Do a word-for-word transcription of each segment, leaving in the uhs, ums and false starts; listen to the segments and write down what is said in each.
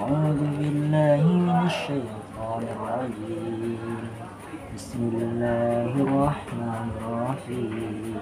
أعوذ بالله من الشيطان الرجيم. بسم الله الرحمن الرحيم.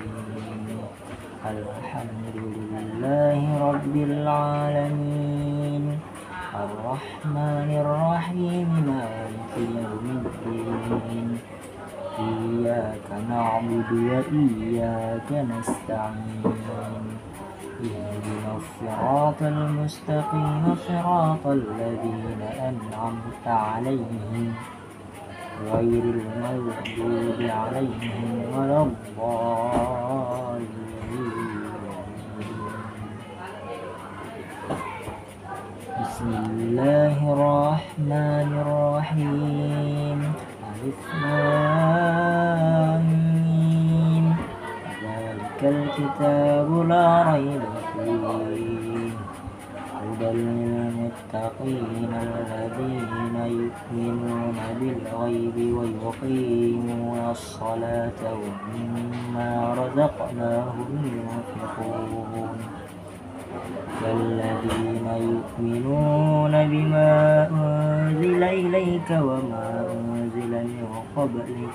الحمد لله رب العالمين الرحمن الرحيم مالك يوم الدين. إياك نعبد وإياك نستعين. اهدنا الصراط المستقيم صراط الذين أنعمت عليهم غير المغضوب عليهم ولا الضالين. بسم الله الرحمن الرحيم. ألف لام ميم. ذلك الكتاب لا ريب فيه هدى للمتقين الذين يؤمنون بالغيب ويقيمون الصلاة ومما رزقناهم ينفقون. والذين يؤمنون بما أنزل إليك وما أنزل من قبلك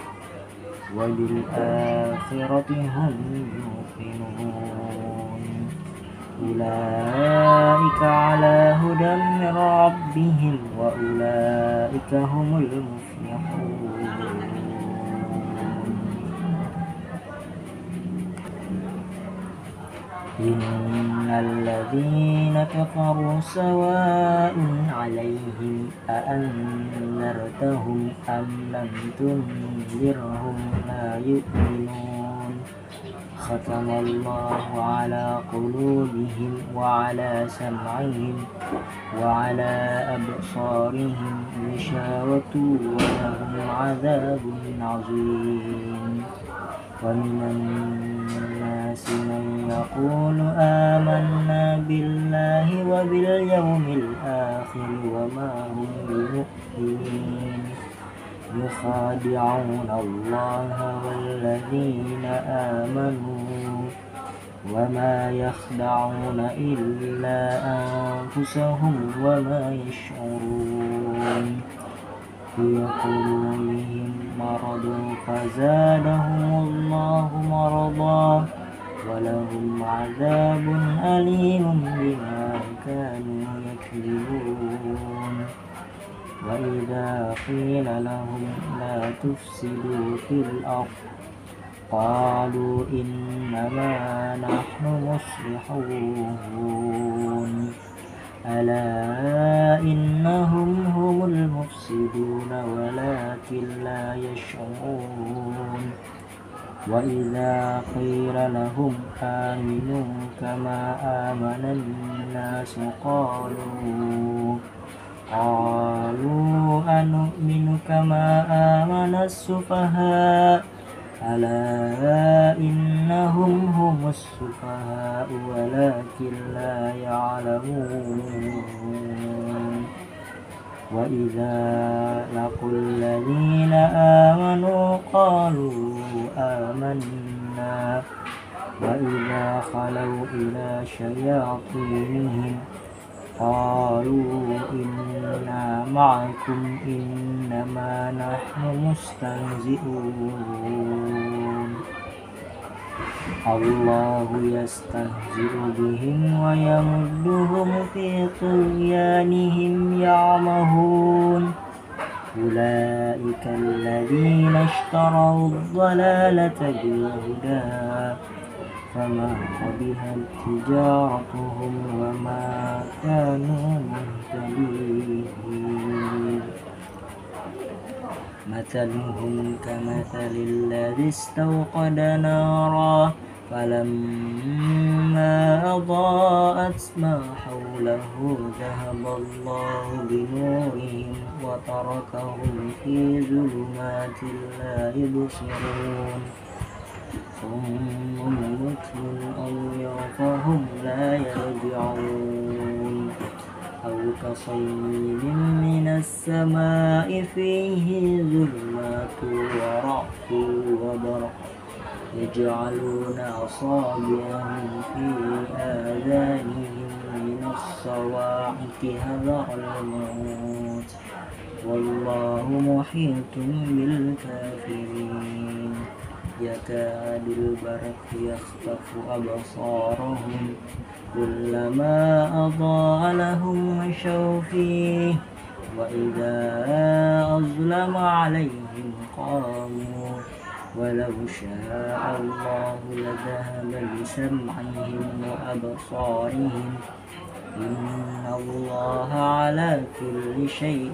وبالآخرة هم يوقنون. أولئك على هدى من ربهم وأولئك هم المفلحون. إن الذين كفروا سواء عليهم أأنذرتهم أم لم تنذرهم لا يؤمنون. ختم الله على قلوبهم وعلى سمعهم وعلى أبصارهم غشاوة ولهم عذاب عظيم. ومن الناس من يقول آمنا بالله وباليوم الآخر وما هم بمؤمنين يخادعون الله والذين آمنوا وما يخدعون إلا أنفسهم وما يشعرون. في قلوبهم مرض فزادهم الله مرضا ولهم عذاب أليم بما كانوا يكذبون. وإذا قيل لهم لا تفسدوا في الأرض قالوا إنما نحن مصلحون. ألا إنهم هم المفسدون ولكن لا يشعرون. وإذا قيل لهم آمنوا كما آمن الناس قالوا قالوا أنؤمن كما آمن السفهاء ألا إنهم هم السفهاء ولكن لا يعلمون. وإذا لقوا الذين آمنوا قالوا آمنا وإذا خلوا إلى شياطينهم قالوا إنا معكم إنما نحن مستهزئون. الله يستهزئ بهم ويمدهم في طغيانهم يعمهون. أولئك الذين اشتروا الضلالة بالهدى فما ربحت تجارتهم وما كانوا مهتدين. مثلهم كمثل الذي استوقد نارا فلما أضاءت ما حوله ذهب الله بنورهم وتركهم في ظلمات لا يبصرون. صم بكم عمي فهم لا يرجعون. أو كصيب من السماء فيه ظلمات ورعد وبرق يجعلون أصابعهم في آذانهم من الصواعق الضحك حذر الموت والله محيط بالكافرين يكاد البرق يخطف أبصارهم كلما أضاء لهم مشوا فيه وإذا أظلم عليهم قاموا ولو شاء الله لذهب بسمعهم وأبصارهم إن الله على كل شيء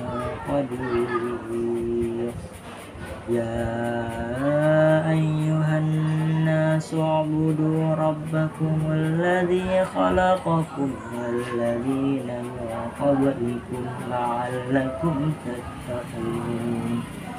قدير يا أيها الناس اعبدوا ربكم الذي خلقكم والذين من قبلكم لعلكم تتقون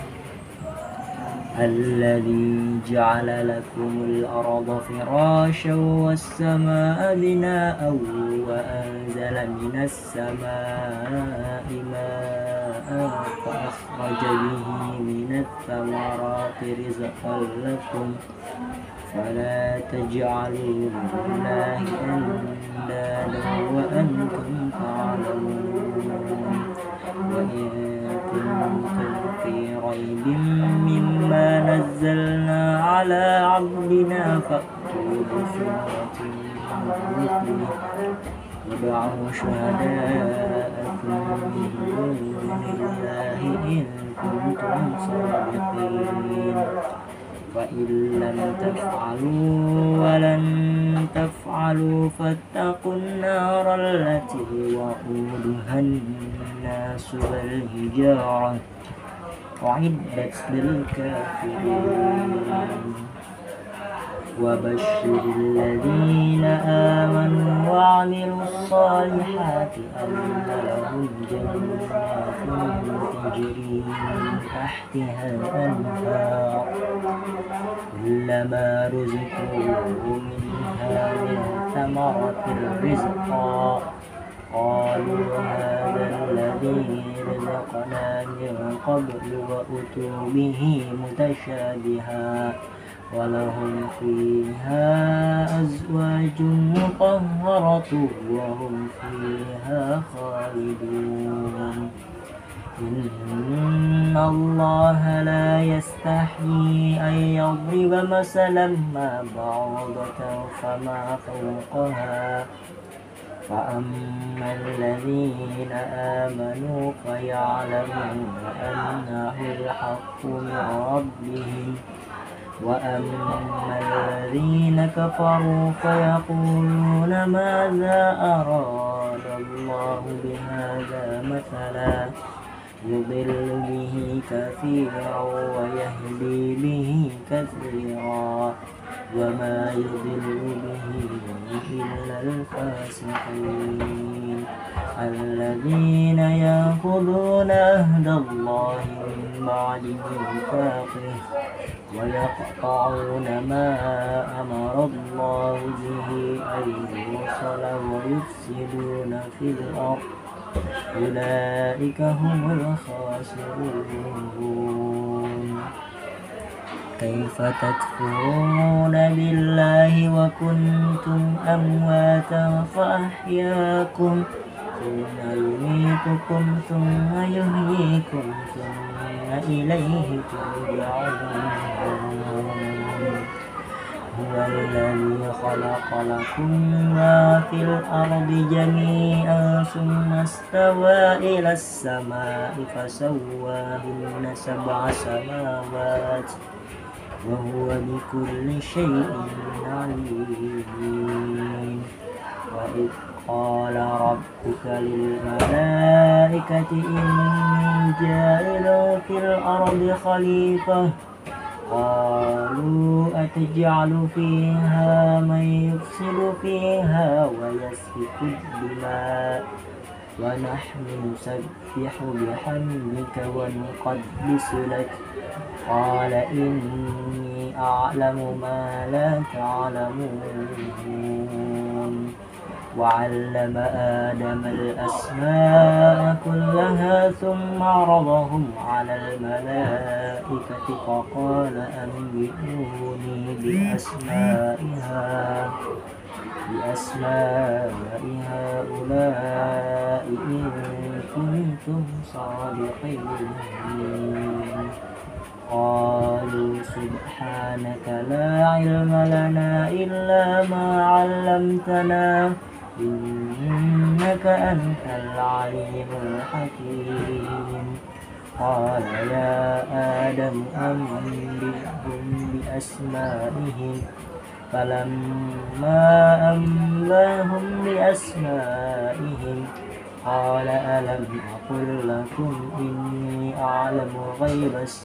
الذي جعل لكم الأرض فراشا والسماء بناء وأنزل من السماء ماء فأخرج به من الثمرات رزقا لكم فلا تجعلوا لله أندادا وأنتم تعلمون وإن كنتم في ريب مما نزلنا على عبدنا فأتوا بسورة من مثله وادعوا شهداءكم من دون الله إن كنتم صادقين فإن لم تفعلوا ولن تفعلوا فاتقوا النار التي وقودها الناس والحجارة أعدت للكافرين وبشر الذين آمنوا وعملوا الصالحات أن لهم جنات تجري من تحتها الأنهار كلما رزقوا منها من ثمرة رزقا قالوا هذا الذي رزقنا من قبل وأتوا به متشابها ولهم فيها أزواج مطهرة وهم فيها خالدون إن الله لا يستحيي أن يضرب مثلا ما بعوضة فما فوقها فأما الذين آمنوا فيعلمون أنه الحق من ربهم وأما الذين كفروا فيقولون ماذا أراد الله بهذا مثلا يضل به كثيرا ويهدي به كثيرا وما يضل به إلا الفاسقين الذين ينقضون عهد الله من بعد ميثاقه ويقطعون ما أمر الله به أن يوصل ويفسدون في الأرض أولئك هم الخاسرون كيف تكفرون بالله وكنتم أمواتا فأحياكم ثم يميتكم ثم يحييكم ثم إليه ترجعون هو الذي خلق لكم ما في الأرض جميعا ثم استوى إلى السماء فسواهن سبع سماوات وهو بكل شيء عليم وإذ قال ربك للملائكة إني جاعل في الأرض خليفة قالوا أتجعل فيها من يفسد فيها ويسفك الدماء ونحن نسبح بحمدك ونقدس لك قال إني أعلم ما لا تعلمون وعلم آدم الأسماء كلها ثم عرضهم على الملائكة فقال أنبئوني بأسمائها بأسماء هؤلاء إن كنتم صادقين قالوا سبحانك لا علم لنا إلا ما علمتنا إنك أنت العليم الحكيم قال يا آدم أنبئهم بأسمائهم فلما أنباهم بأسمائهم قال ألم أقل لكم إني أعلم غيب